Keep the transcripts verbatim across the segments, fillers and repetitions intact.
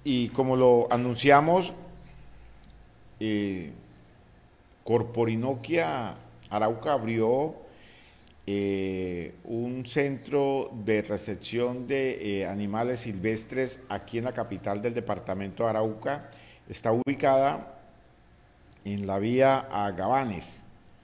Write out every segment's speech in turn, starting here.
y como lo anunciamos, eh, Corporinoquia Arauca abrió eh, un centro de recepción de eh, animales silvestres aquí en la capital del departamento de Arauca. Está ubicada en la vía a Gabanes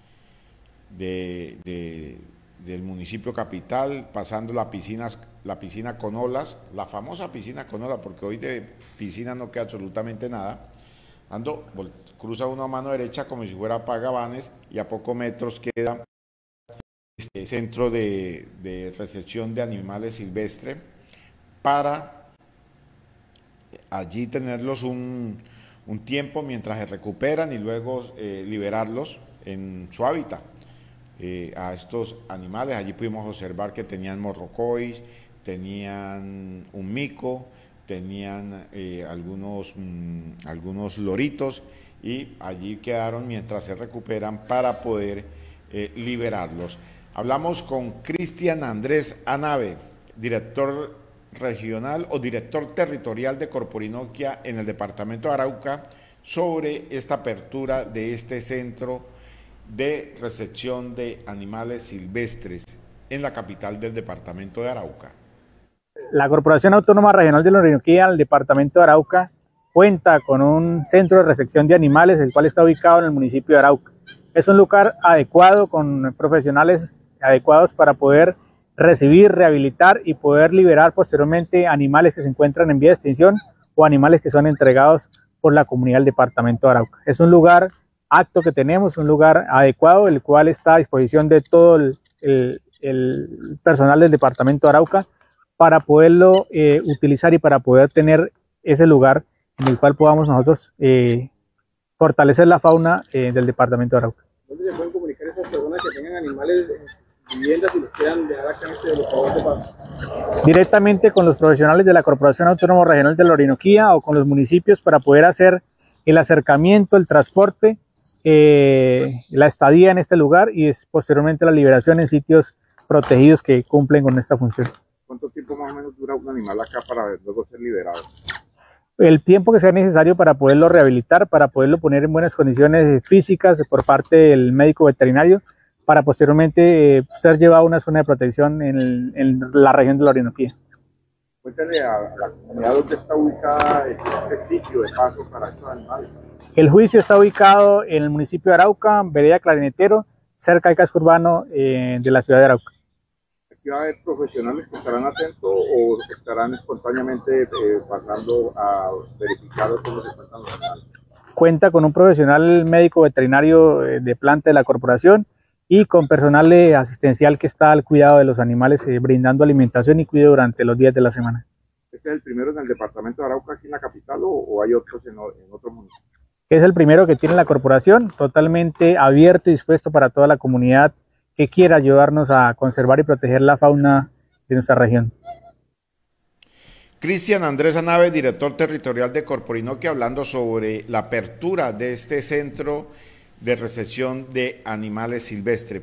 de, de, del municipio capital, pasando la piscina, la piscina con olas, la famosa piscina con olas, porque hoy de piscina no queda absolutamente nada. Ando, cruza uno a mano derecha como si fuera para Gabanes y a pocos metros queda este centro de, de recepción de animales silvestres para allí tenerlos un, un tiempo mientras se recuperan y luego eh, liberarlos en su hábitat. Eh, a estos animales, allí pudimos observar que tenían morrocois, tenían un mico, tenían eh, algunos, mmm, algunos loritos y allí quedaron mientras se recuperan para poder eh, liberarlos. Hablamos con Cristian Andrés Anave, director regional o director territorial de Corporinoquia en el departamento de Arauca, sobre esta apertura de este centro de recepción de animales silvestres en la capital del departamento de Arauca. La Corporación Autónoma Regional de la Orinoquía, el departamento de Arauca, cuenta con un centro de recepción de animales, el cual está ubicado en el municipio de Arauca. Es un lugar adecuado, con profesionales adecuados para poder recibir, rehabilitar y poder liberar posteriormente animales que se encuentran en vía de extinción o animales que son entregados por la comunidad del departamento de Arauca. Es un lugar acto que tenemos, un lugar adecuado, el cual está a disposición de todo el, el, el personal del departamento de Arauca para poderlo eh, utilizar y para poder tener ese lugar en el cual podamos nosotros eh, fortalecer la fauna eh, del departamento de Arauca. ¿Dónde se pueden comunicar esas personas que tengan animales en viviendas y los quieran dejar acá en este departamento? Directamente con los profesionales de la Corporación Autónoma Regional de la Orinoquía o con los municipios para poder hacer el acercamiento, el transporte, eh, la estadía en este lugar y es, posteriormente la liberación en sitios protegidos que cumplen con esta función. ¿Cuánto tiempo más o menos dura un animal acá para luego ser liberado? El tiempo que sea necesario para poderlo rehabilitar, para poderlo poner en buenas condiciones físicas por parte del médico veterinario, para posteriormente eh, ser llevado a una zona de protección en, el, en la región de la Orinoquía. Cuéntale a, a la comunidad dónde está ubicada este sitio de paso para estos animales. El juicio está ubicado en el municipio de Arauca, vereda Clarinetero, cerca del casco urbano eh, de la ciudad de Arauca. ¿Aquí va a haber profesionales que estarán atentos o estarán espontáneamente eh, pasando a verificar cómo se encuentran los animales? Cuenta con un profesional médico veterinario de planta de la corporación y con personal asistencial que está al cuidado de los animales, eh, brindando alimentación y cuidado durante los días de la semana. ¿Este es el primero en el departamento de Arauca, aquí en la capital, o, o hay otros en, en otros municipios? Es el primero que tiene la corporación, totalmente abierto y dispuesto para toda la comunidad que quiera ayudarnos a conservar y proteger la fauna de nuestra región. Cristian Andrés Anave, director territorial de Corporinoquia, hablando sobre la apertura de este centro de recepción de animales silvestres.